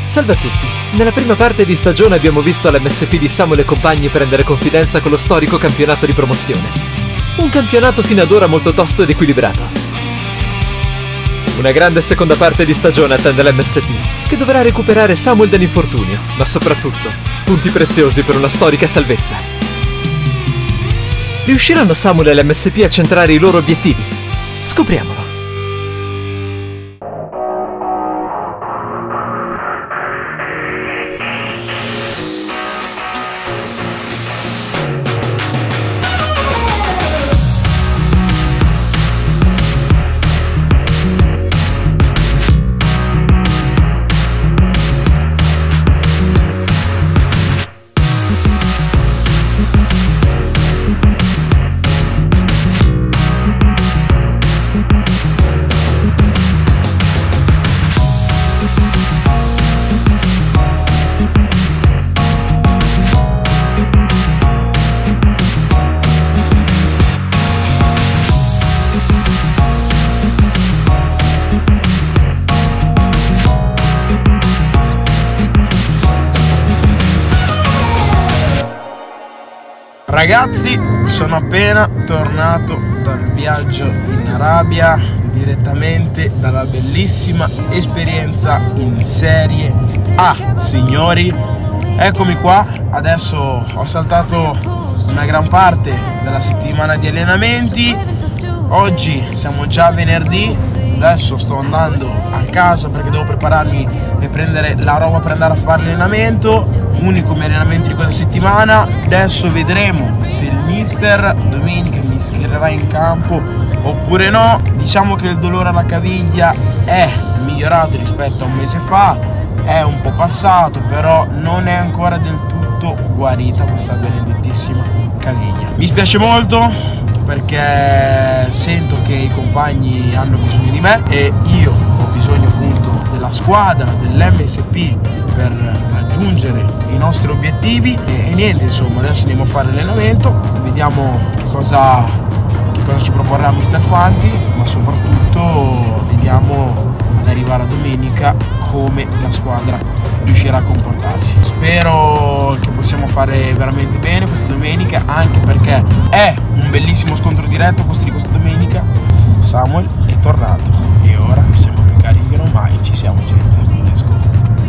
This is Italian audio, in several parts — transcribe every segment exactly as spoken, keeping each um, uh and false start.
Salve a tutti! Nella prima parte di stagione abbiamo visto l'M S P di Samuel e compagni prendere confidenza con lo storico campionato di promozione. Un campionato fino ad ora molto tosto ed equilibrato. Una grande seconda parte di stagione attende l'M S P, che dovrà recuperare Samuel dall'infortunio, ma soprattutto punti preziosi per una storica salvezza. Riusciranno Samuel e l'M S P a centrare i loro obiettivi? Scopriamolo! Ragazzi, sono appena tornato dal viaggio in Arabia, direttamente dalla bellissima esperienza in Serie A. Signori, eccomi qua. Adesso ho saltato una gran parte della settimana di allenamenti. Oggi siamo già venerdì. Adesso sto andando a casa perché devo prepararmi e prendere la roba per andare a fare allenamento. Unico mio allenamento di questa settimana. Adesso vedremo se il mister domenica mi schiererà in campo oppure no. Diciamo che il dolore alla caviglia è migliorato rispetto a un mese fa, è un po' passato, però non è ancora del tutto guarita questa benedettissima caviglia. Mi spiace molto perché sento che i compagni hanno bisogno di me e io ho bisogno appunto della squadra, dell'M S P per raggiungere i nostri obiettivi e, e niente, insomma, adesso andiamo a fare allenamento, vediamo cosa, che cosa ci proporrà mister Fanti, ma soprattutto vediamo ad arrivare a domenica come la squadra riuscirà a comportarsi. Spero che possiamo fare veramente bene questa domenica, anche perché è un bellissimo scontro diretto questo di questa domenica. Samuel è tornato e ora siamo più carichi che non mai. Ci siamo, gente, let's go.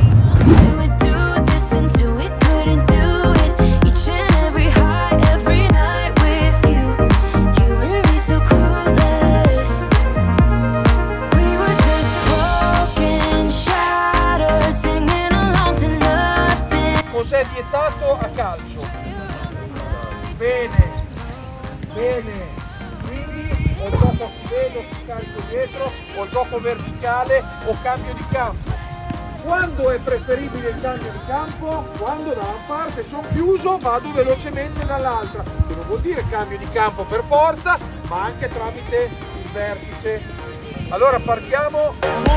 Cos'è vietato a calcio? Bene, bene, quindi o gioco a livello, scarico dietro, o gioco verticale o cambio di campo. Quando è preferibile il cambio di campo? Quando da una parte sono chiuso, vado velocemente dall'altra. Che non vuol dire cambio di campo per forza, ma anche tramite il vertice. Allora partiamo.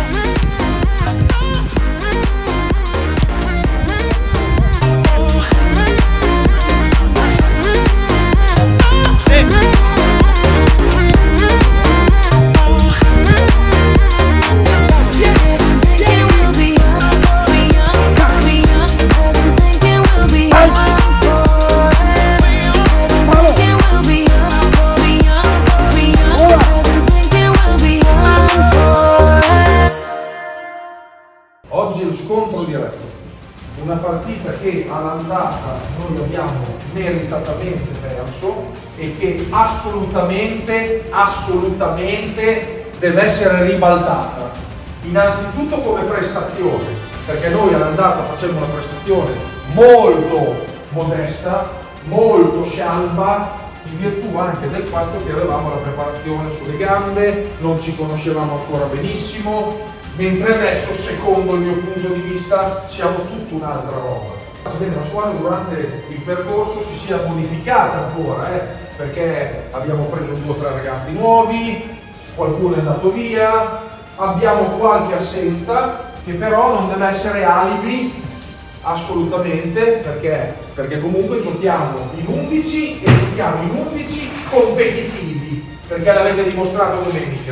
Oggi è lo scontro diretto, una partita che all'andata noi abbiamo meritatamente perso e che assolutamente, assolutamente deve essere ribaltata. Innanzitutto come prestazione, perché noi all'andata facemmo una prestazione molto modesta, molto scialba, in virtù anche del fatto che avevamo la preparazione sulle gambe, non ci conoscevamo ancora benissimo, mentre adesso, secondo il mio punto di vista, siamo tutta un'altra roba. Sebbene la squadra durante il percorso si sia modificata ancora, eh, perché abbiamo preso due o tre ragazzi nuovi, qualcuno è andato via, abbiamo qualche assenza che però non deve essere alibi assolutamente, perché, perché comunque giochiamo in undici e giochiamo in undici competitivi, perché l'avete dimostrato domenica.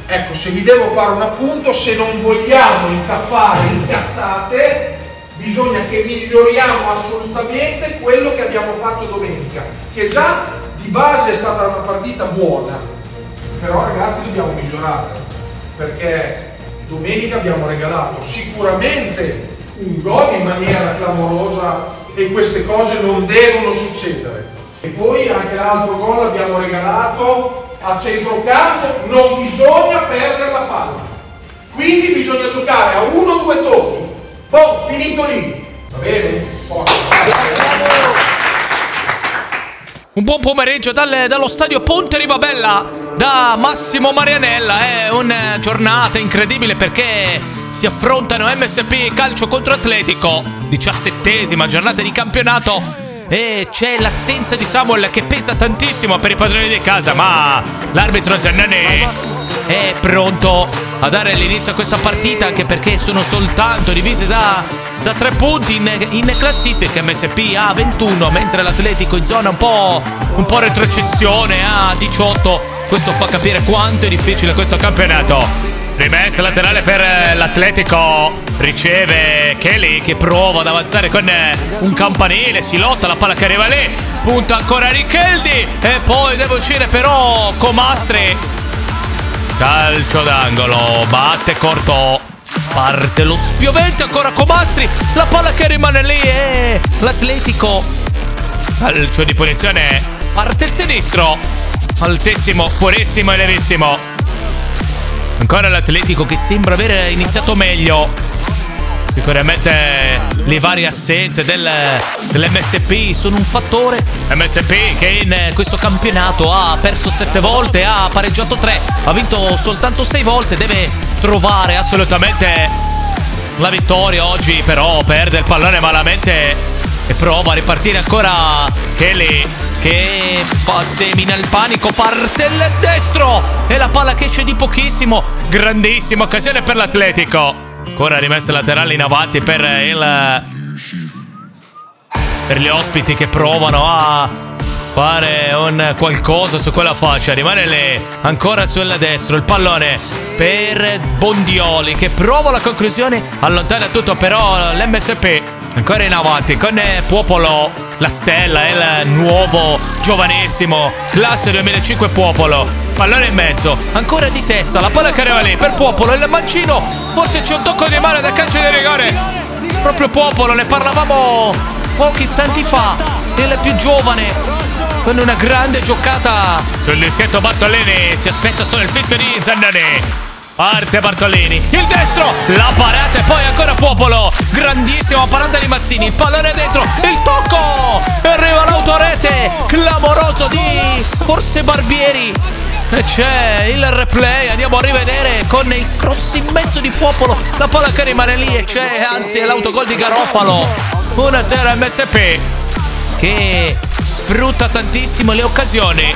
Ecco, se vi devo fare un appunto, se non vogliamo incappare in cazzate, bisogna che miglioriamo assolutamente quello che abbiamo fatto domenica, che già di base è stata una partita buona, però ragazzi dobbiamo migliorare, perché domenica abbiamo regalato sicuramente un gol in maniera clamorosa e queste cose non devono succedere. E poi anche l'altro gol l'abbiamo regalato a centrocampo, non bisogna perdere la palla, quindi bisogna giocare a uno o due tocchi. Boh, finito lì. Va bene? Forza. Un buon pomeriggio dal, dallo stadio Ponte Rivabella da Massimo Marianella. È una giornata incredibile perché si affrontano M S P Calcio contro Atletico, diciassettesima giornata di campionato, e c'è l'assenza di Samuel che pesa tantissimo per i padroni di casa, ma l'arbitro Giannani è pronto a dare l'inizio a questa partita, anche perché sono soltanto divise da, da tre punti in, in classifica. M S P ha ventuno, mentre l'Atletico in zona un po', un po' retrocessione a diciotto. Questo fa capire quanto è difficile questo campionato. Rimessa laterale per l'Atletico, riceve Kelly che prova ad avanzare con un campanile, si lotta, la palla che arriva lì, punta ancora Richeldi e poi deve uscire però Comastri. Calcio d'angolo, batte corto, parte lo spiovente, ancora Comastri, la palla che rimane lì e l'Atletico, calcio di punizione, parte il sinistro, altissimo, purissimo e levissimo. Ancora l'Atletico che sembra aver iniziato meglio. Sicuramente le varie assenze del, dell'M S P sono un fattore. M S P che in questo campionato ha perso sette volte, ha pareggiato tre, ha vinto soltanto sei volte. Deve trovare assolutamente la vittoria oggi, però perde il pallone malamente e prova a ripartire ancora Kelly che fa, semina il panico, parte il destro e la palla che esce di pochissimo. Grandissima occasione per l'Atletico. Ancora rimessa laterale in avanti per il per gli ospiti che provano a fare un qualcosa su quella fascia. Rimane lì ancora sul destro il pallone per Bondioli che prova la conclusione, allontana tutto però l'M S P. Ancora in avanti con Popolo, la stella, è il nuovo giovanissimo classe duemilacinque Popolo. Pallone in mezzo, ancora di testa, la palla che arriva lì per Popolo, il mancino, forse c'è un tocco di mano da calcio di rigore. Proprio Popolo, ne parlavamo pochi istanti fa, il più giovane, con una grande giocata. Sul dischetto Bartolini, si aspetta solo il fischio di Zannani. Parte Bartolini, il destro, la parata e poi ancora Popolo. Grandissima parata di Mazzini, il pallone dentro, il tocco, arriva l'autorete clamoroso di forse Barbieri. E c'è il replay, andiamo a rivedere con il cross in mezzo di Popolo, la palla che rimane lì e c'è, anzi è l'autogol di Garofalo. uno a zero M S P che sfrutta tantissimo le occasioni.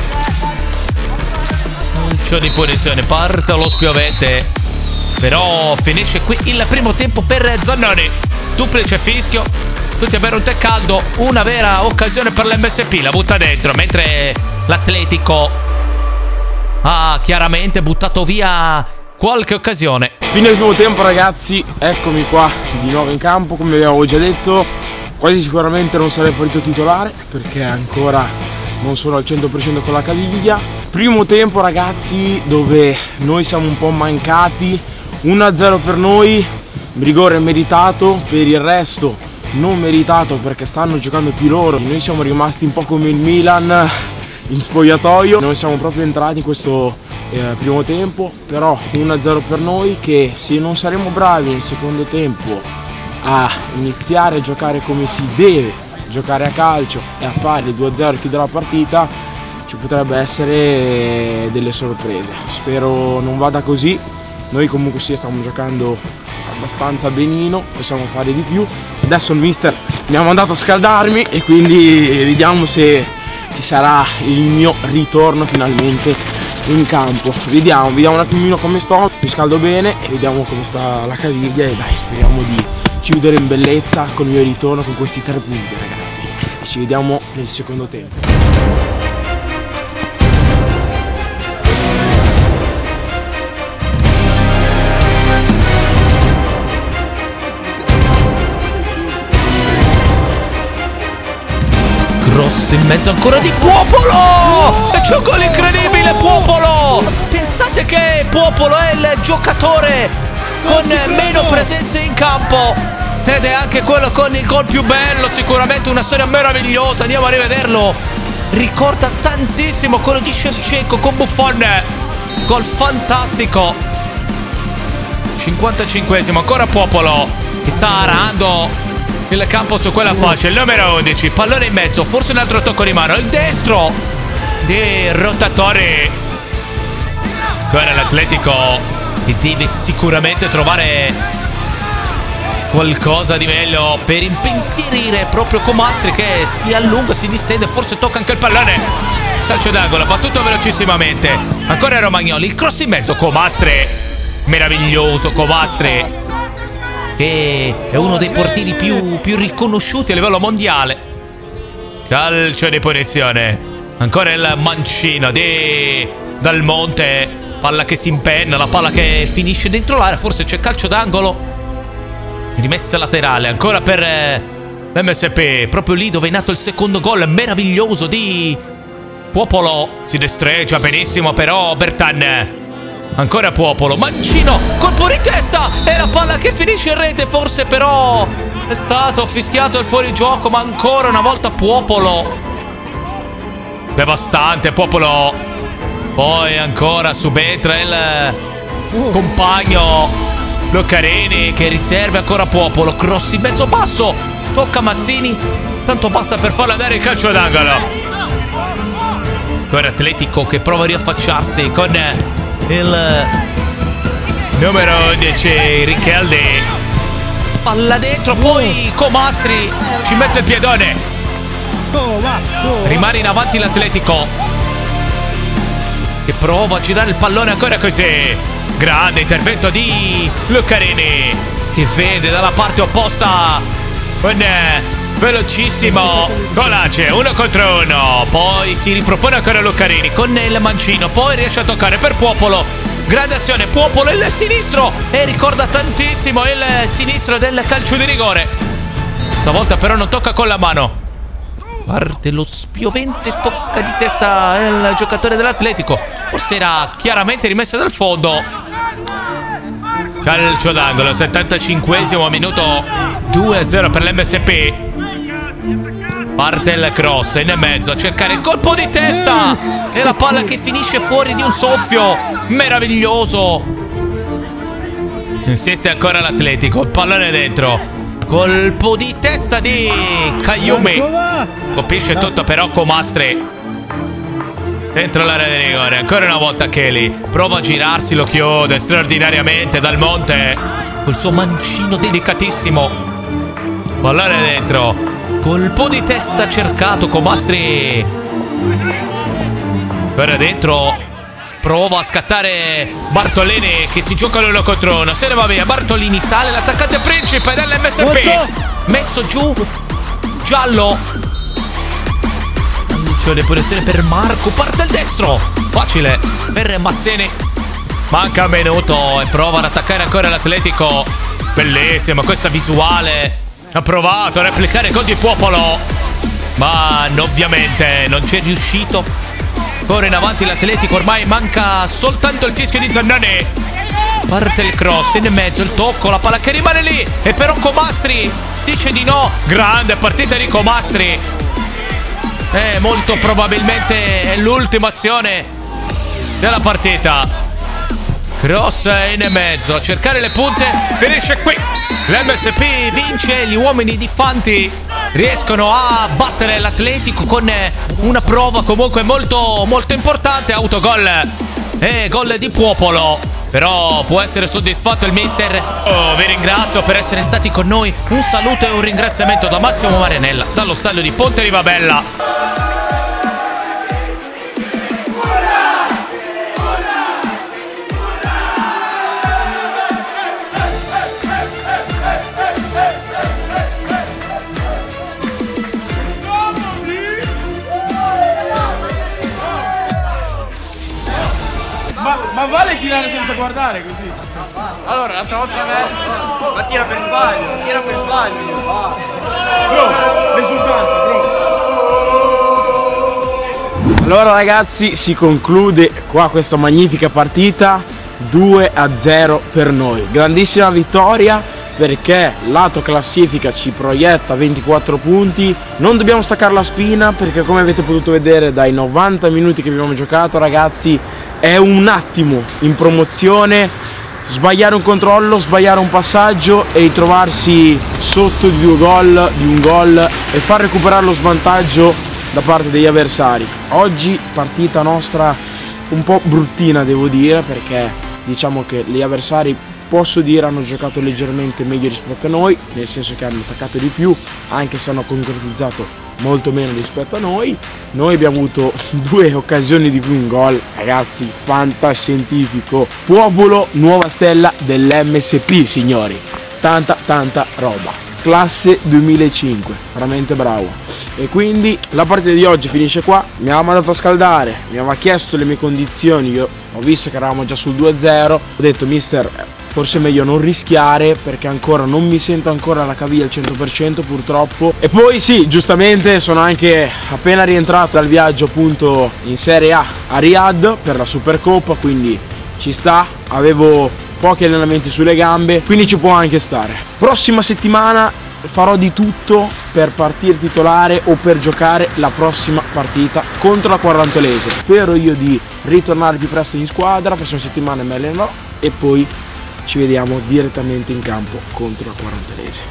Calcio di punizione, parte lo spiovente, però finisce qui il primo tempo per Zannoni. Duplice fischio, tutti a bere un tè caldo, una vera occasione per l'M S P, la butta dentro, mentre l'Atletico ha chiaramente buttato via qualche occasione. Fine del primo tempo ragazzi, eccomi qua di nuovo in campo. Come vi avevo già detto, quasi sicuramente non sarei partito titolare perché ancora non sono al cento per cento con la caviglia. Primo tempo ragazzi dove noi siamo un po' mancati, uno a zero per noi, rigore meritato, per il resto non meritato perché stanno giocando più loro. Noi siamo rimasti un po' come il Milan in spogliatoio, non siamo proprio entrati in questo eh, primo tempo, però uno a zero per noi che se non saremo bravi nel secondo tempo a iniziare a giocare come si deve giocare a calcio e a fare il due a zero e chiudere la partita, ci potrebbe essere delle sorprese. Spero non vada così. Noi comunque sì, stiamo giocando abbastanza benino, possiamo fare di più. Adesso il mister mi ha mandato a scaldarmi e quindi vediamo se ci sarà il mio ritorno finalmente in campo. Vediamo, vediamo un attimino come sto, mi scaldo bene e vediamo come sta la caviglia e dai, speriamo di chiudere in bellezza con il mio ritorno con questi tre punti ragazzi. E ci vediamo nel secondo tempo. Cross in mezzo ancora di Popolo! E c'è un gol incredibile, Popolo! Pensate che Popolo è il giocatore con meno presenze in campo ed è anche quello con il gol più bello, sicuramente una storia meravigliosa, andiamo a rivederlo. Ricorda tantissimo quello di Shevchenko con Buffon, gol fantastico. cinquantacinquesimo, ancora Popolo che sta arando il campo su quella fascia, il numero undici, pallone in mezzo, forse un altro tocco di mano, il destro di Rotatori. Ancora l'Atletico che deve sicuramente trovare qualcosa di meglio per impensierire proprio Comastri, che si allunga, si distende, forse tocca anche il pallone. Calcio d'angolo, battuto velocissimamente. Ancora Romagnoli, il cross in mezzo, Comastri, meraviglioso Comastri, che è uno dei portieri più, più riconosciuti a livello mondiale. Calcio di punizione. Ancora il mancino di Dal Monte, palla che si impenna, la palla che finisce dentro l'area, forse c'è calcio d'angolo. Rimessa laterale ancora per eh, l'M S P, proprio lì dove è nato il secondo gol meraviglioso di Popolo. Si destreggia benissimo però Bertan. Ancora Popolo, mancino, colpo di testa e la palla che finisce in rete, forse però è stato fischiato il fuorigioco, ma ancora una volta Popolo. Devastante Popolo. Poi ancora subentra il compagno Lucarini che riserva ancora Popolo, cross in mezzo basso, tocca Mazzini, tanto basta per farlo andare in calcio d'angolo. Ancora Atletico che prova a riaffacciarsi con il numero undici Richeldi, palla dentro, poi Comastri ci mette il piedone, rimane in avanti l'Atletico che prova a girare il pallone ancora così. Grande intervento di Lucarini che vede dalla parte opposta un velocissimo Golace, uno contro uno. Poi si ripropone ancora Lucarini con il mancino, poi riesce a toccare per Popolo. Grande azione, Popolo il sinistro e ricorda tantissimo il sinistro del calcio di rigore. Stavolta però non tocca con la mano, parte lo spiovente tocca di testa il giocatore dell'Atletico, forse era chiaramente rimessa dal fondo. Calcio d'angolo, settantacinquesimo minuto, due a zero per l'M S P. Parte il cross in mezzo a cercare il colpo di testa e la palla che finisce fuori di un soffio meraviglioso. Insiste ancora l'Atletico, il pallone dentro, colpo di testa di Kayumi, colpisce tutto però Comastri dentro l'area di rigore. Ancora una volta Kelly prova a girarsi, lo chiude straordinariamente Dal Monte col suo mancino delicatissimo, pallone dentro, colpo di testa cercato Comastri. Ora dentro prova a scattare Bartolini che si gioca l'uno contro uno, se ne va via. Bartolini sale, l'attaccante principe dell'M S P, messo giù, giallo. C'è depurazione per Marco, parte il destro, facile per Mazzini, manca un minuto e prova ad attaccare ancora l'Atletico. Bellissima questa visuale, ha provato a replicare il gol di Popolo ma ovviamente non c'è riuscito. Corre in avanti l'Atletico, ormai manca soltanto il fischio di Zannoni. Parte il cross in mezzo, il tocco, la palla che rimane lì e però Comastri dice di no. Grande partita di Comastri. Eh, molto probabilmente è l'ultima azione della partita. Cross in mezzo, a cercare le punte, finisce qui. L'M S P vince, gli uomini di Fanti riescono a battere l'Atletico con una prova comunque molto molto importante. Autogol e gol di Popolo. Però può essere soddisfatto il mister. Oh, vi ringrazio per essere stati con noi. Un saluto e un ringraziamento da Massimo Marianella dallo stadio di Ponte Rivabella. Ma, ma vale tirare senza guardare così? Allora, l'altra volta verso, ma tira per sbaglio, tira per sbaglio. Bro, l'esultanza, bro. Allora ragazzi, si conclude qua questa magnifica partita, due a zero per noi. Grandissima vittoria, perché lato classifica ci proietta ventiquattro punti. Non dobbiamo staccare la spina, perché come avete potuto vedere dai novanta minuti che abbiamo giocato, ragazzi, è un attimo in promozione sbagliare un controllo, sbagliare un passaggio e ritrovarsi sotto di due gol, di un gol, e far recuperare lo svantaggio da parte degli avversari. Oggi partita nostra un po' bruttina, devo dire, perché diciamo che gli avversari, posso dire, hanno giocato leggermente meglio rispetto a noi, nel senso che hanno attaccato di più, anche se hanno concretizzato molto meno rispetto a noi. Noi abbiamo avuto due occasioni di cui un gol, ragazzi, fantascientifico. Popolo, nuova stella dell'M S P, signori. Tanta, tanta roba. Classe duemilacinque, veramente bravo. E quindi la partita di oggi finisce qua. Mi aveva mandato a scaldare, mi aveva chiesto le mie condizioni, io ho visto che eravamo già sul due a zero, ho detto mister, forse è meglio non rischiare, perché ancora non mi sento ancora la caviglia al cento per cento purtroppo. E poi sì, giustamente sono anche appena rientrato dal viaggio appunto in Serie A a Riyadh per la Supercoppa, quindi ci sta, avevo pochi allenamenti sulle gambe, quindi ci può anche stare. Prossima settimana farò di tutto per partire titolare o per giocare la prossima partita contro la Quarantolese. Spero io di ritornare più presto in squadra, la prossima settimana mi allenerò e poi ci vediamo direttamente in campo contro la Quarantolese.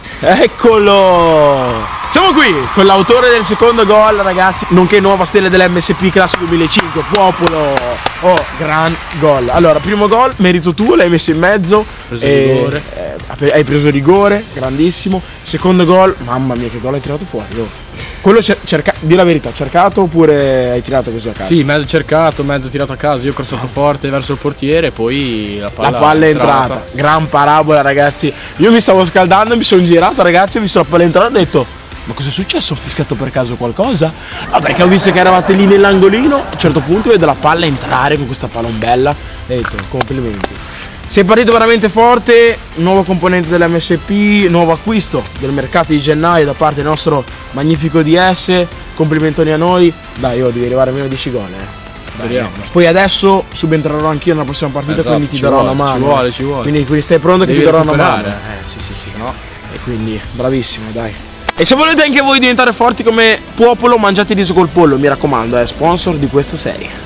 Eccolo! Siamo qui con l'autore del secondo gol, ragazzi, nonché nuova stella dell'M S P classe duemilacinque, Popolo. Oh, gran gol. Allora, primo gol, merito tuo, l'hai messo in mezzo. Preso e, rigore. Eh, hai preso rigore, grandissimo. Secondo gol, mamma mia che gol hai tirato fuori. Oh. Quello cerca, di la verità, cercato oppure hai tirato così a caso? Sì, mezzo cercato, mezzo tirato a caso. Io ho corsato forte verso il portiere e poi la palla, la palla è entrata. entrata. Gran parabola, ragazzi. Io mi stavo scaldando, mi sono girato, ragazzi, ho visto la palla entrare e ho detto: ma cosa è successo? Ho fischiato per caso qualcosa? Ah, perché ho visto che eravate lì nell'angolino. A un certo punto vedo la palla entrare con questa palombella e ho detto: complimenti. Sei partito veramente forte, nuovo componente dell'M S P, nuovo acquisto del mercato di gennaio da parte del nostro magnifico D S. Complimentoni a noi. Dai, io devi arrivare a meno dieci gol, eh. Dai, poi adesso subentrerò anch'io nella prossima partita, esatto, quindi ti darò vuole, una mano. Ci vuole, ci vuole. Quindi, quindi stai pronto che devi ti darò una recuperare. mano. Eh sì sì sì, no. E quindi bravissimo, dai. E se volete anche voi diventare forti come Popolo, mangiate riso col pollo, mi raccomando, è sponsor di questa serie.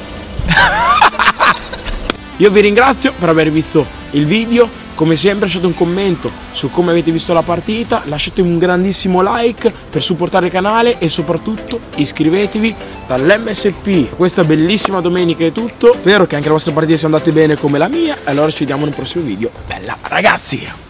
Io vi ringrazio per aver visto il video, come sempre lasciate un commento su come avete visto la partita, lasciate un grandissimo like per supportare il canale e soprattutto iscrivetevi dall'M S P. Questa bellissima domenica è tutto, spero che anche le vostre partite siano andate bene come la mia e allora ci vediamo nel prossimo video. Bella ragazzi!